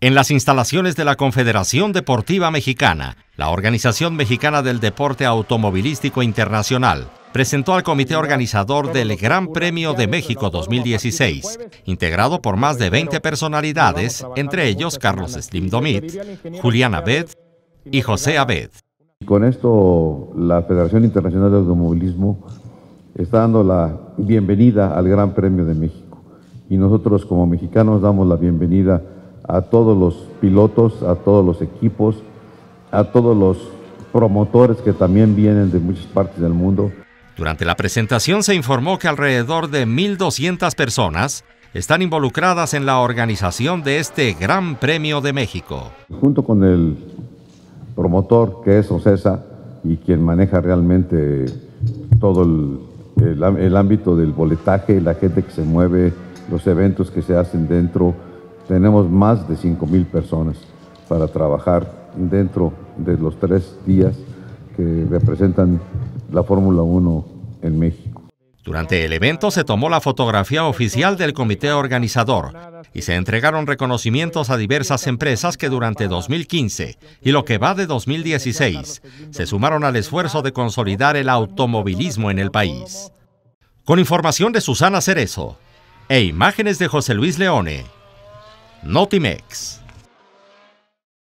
En las instalaciones de la Confederación Deportiva Mexicana, la Organización Mexicana del Deporte Automovilístico Internacional presentó al comité organizador del Gran Premio de México 2016, integrado por más de 20 personalidades, entre ellos Carlos Slim Domit, Julián Abed y José Abed. Con esto, la Federación Internacional de Automovilismo está dando la bienvenida al Gran Premio de México. Y nosotros como mexicanos damos la bienvenida a todos los pilotos, a todos los equipos, a todos los promotores que también vienen de muchas partes del mundo. Durante la presentación se informó que alrededor de 1,200 personas están involucradas en la organización de este Gran Premio de México. Junto con el promotor, que es OCESA, y quien maneja realmente todo el ámbito del boletaje, la gente que se mueve, los eventos que se hacen dentro. Tenemos más de 5,000 personas para trabajar dentro de los 3 días que representan la Fórmula 1 en México. Durante el evento se tomó la fotografía oficial del comité organizador y se entregaron reconocimientos a diversas empresas que durante 2015 y lo que va de 2016 se sumaron al esfuerzo de consolidar el automovilismo en el país. Con información de Susana Cerezo e imágenes de José Luis Leone, Notimex.